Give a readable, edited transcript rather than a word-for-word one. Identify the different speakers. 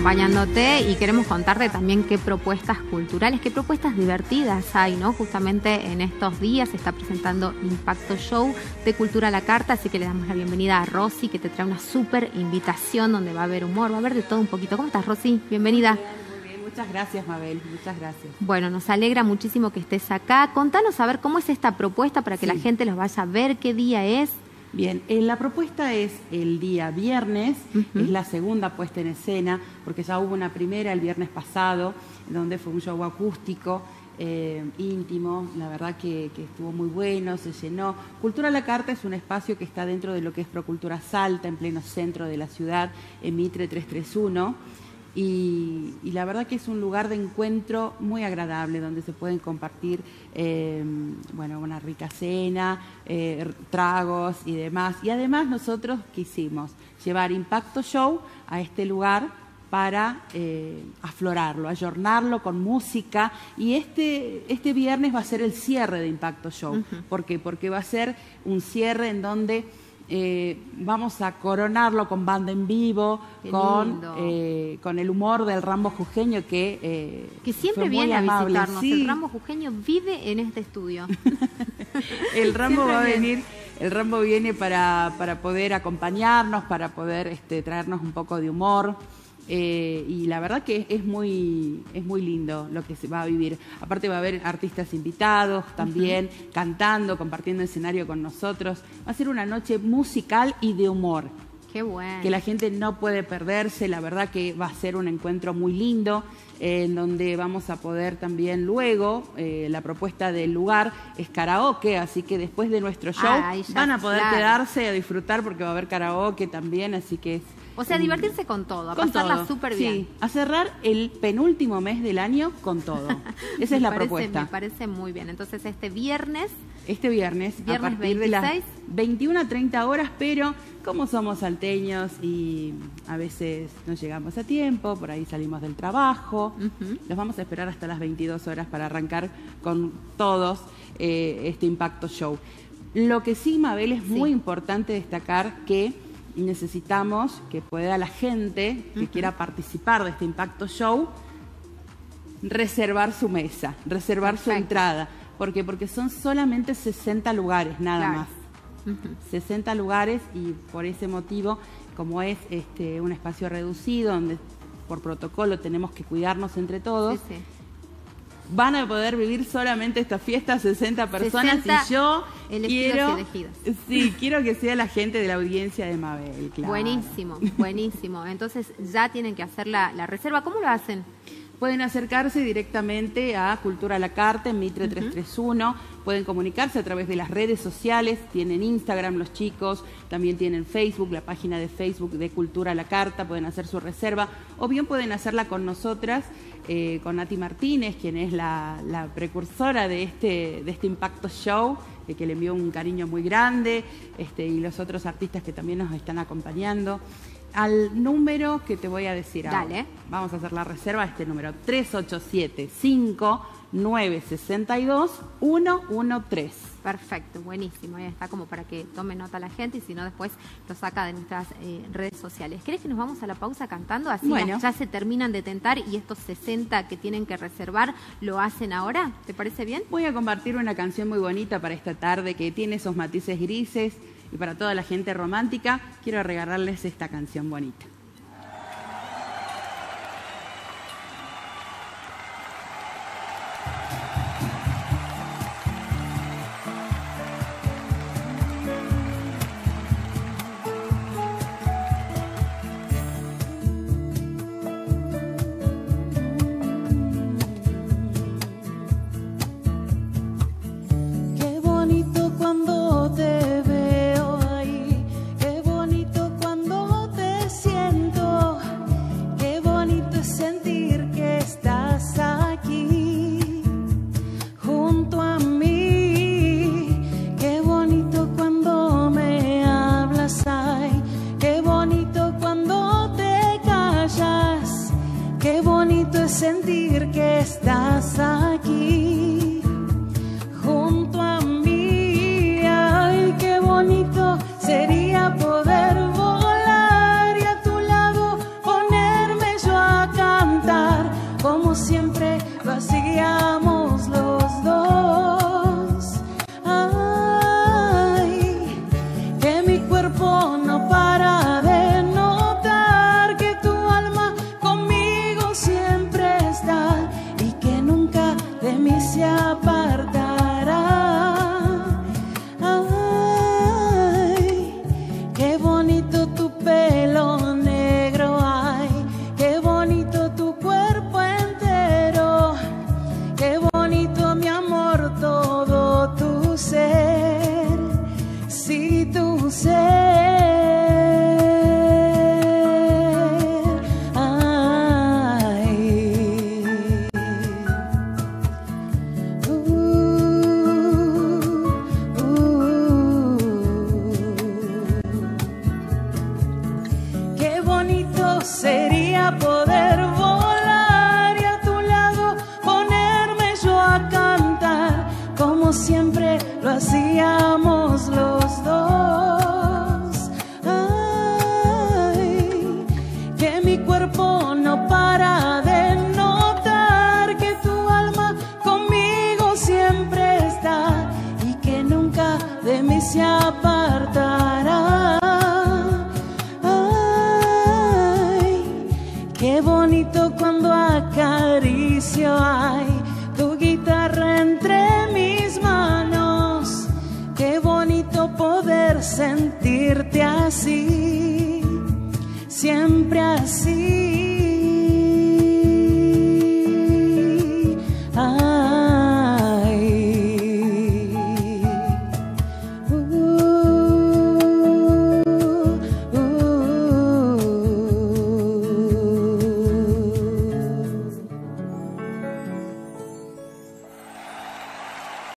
Speaker 1: acompañándote y queremos contarte también qué propuestas culturales, qué propuestas divertidas hay, ¿no? Justamente en estos días se está presentando Impacto Show de Cultura a la Carta, así que le damos la bienvenida a Rosy, que te trae una súper invitación donde va a haber humor, va a haber de todo un poquito. ¿Cómo estás, Rosy? Bienvenida.
Speaker 2: Muy bien, muchas gracias, Mabel, muchas gracias.
Speaker 1: Bueno, nos alegra muchísimo que estés acá. Contanos a ver cómo es esta propuesta para que la gente los vaya a ver, qué día es.
Speaker 2: Bien, la propuesta es el día viernes, es la segunda puesta en escena, porque ya hubo una primera el viernes pasado, donde fue un show acústico, íntimo, la verdad que estuvo muy bueno, se llenó. Cultura a la Carta es un espacio que está dentro de lo que es Procultura Salta, en pleno centro de la ciudad, en Mitre 331. Y la verdad que es un lugar de encuentro muy agradable, donde se pueden compartir una rica cena, tragos y demás. Y además nosotros quisimos llevar Impacto Show a este lugar para aflorarlo, ayornarlo con música. Y este viernes va a ser el cierre de Impacto Show. ¿Por qué? Porque va a ser un cierre en donde vamos a coronarlo con banda en vivo, con el humor del Rambo Jujeño que
Speaker 1: siempre viene a visitarnos. Sí. El Rambo Jujeño vive en este estudio.
Speaker 2: El Rambo va a venir, el Rambo viene para poder acompañarnos, para poder traernos un poco de humor. Y la verdad que es muy lindo lo que se va a vivir. Aparte va a haber artistas invitados también, cantando, compartiendo escenario con nosotros. Va a ser una noche musical y de humor.
Speaker 1: Qué bueno.
Speaker 2: Que la gente no puede perderse. La verdad que va a ser un encuentro muy lindo, en donde vamos a poder también luego, la propuesta del lugar es karaoke, así que después de nuestro show van a poder quedarse a disfrutar, porque va a haber karaoke también, así que...
Speaker 1: O sea, divertirse con todo, a pasarla súper bien.
Speaker 2: Sí, a cerrar el penúltimo mes del año con todo. Esa es la propuesta.
Speaker 1: Me parece muy bien. Entonces, viernes
Speaker 2: a partir 26. De las 21 a 30 horas, pero como somos salteños y a veces no llegamos a tiempo, por ahí salimos del trabajo, los vamos a esperar hasta las 22 horas para arrancar con todos este Impacto Show. Lo que sí, Mabel, es muy importante destacar que necesitamos que pueda la gente que quiera participar de este Impacto Show reservar su mesa, reservar su entrada. ¿Por qué? Porque son solamente 60 lugares, nada más. 60 lugares, y por ese motivo, como es un espacio reducido, donde por protocolo tenemos que cuidarnos entre todos, van a poder vivir solamente esta fiesta 60 personas 60 y yo quiero que sea la gente de la audiencia de Mabel. Claro.
Speaker 1: Buenísimo. Entonces ya tienen que hacer la reserva. ¿Cómo lo hacen?
Speaker 2: Pueden acercarse directamente a Cultura a la Carta en Mitre 331, pueden comunicarse a través de las redes sociales, tienen Instagram los chicos, también tienen Facebook, la página de Facebook de Cultura a la Carta, pueden hacer su reserva, o bien pueden hacerla con nosotras, con Nati Martínez, quien es la precursora de este Impacto Show, que le envió un cariño muy grande, y los otros artistas que también nos están acompañando. Al número que te voy a decir ahora. Vamos a hacer la reserva a este número: 387-5962-113.
Speaker 1: Perfecto, buenísimo. Ahí está, como para que tome nota la gente, y si no, después lo saca de nuestras redes sociales. ¿Querés que nos vamos a la pausa cantando? Así ya se terminan de tentar, y estos 60 que tienen que reservar lo hacen ahora. ¿Te parece bien?
Speaker 2: Voy a compartir una canción muy bonita para esta tarde, que tiene esos matices grises, y para toda la gente romántica quiero regalarles esta canción bonita.
Speaker 3: Qué bonito cuando te veo ahí, qué bonito cuando te siento. siempre lo hacíamos los dos. Ay, que mi cuerpo no para de notar que tu alma conmigo siempre está y que nunca de mí se apartará. Ay, qué bonito tu pelo negro, ay, qué bonito tu cuerpo entero, qué bonito mi amor todo tu ser, sí tu ser. Qué bonito sería poder volar y a tu lado ponerme yo a cantar como siempre lo hacíamos los dos. Ay, que mi cuerpo no para de notar que tu alma conmigo siempre está y que nunca de mí se apartará. Qué bonito cuando acaricio, ay, tu guitarra entre mis manos. Qué bonito poder sentirte así, siempre así.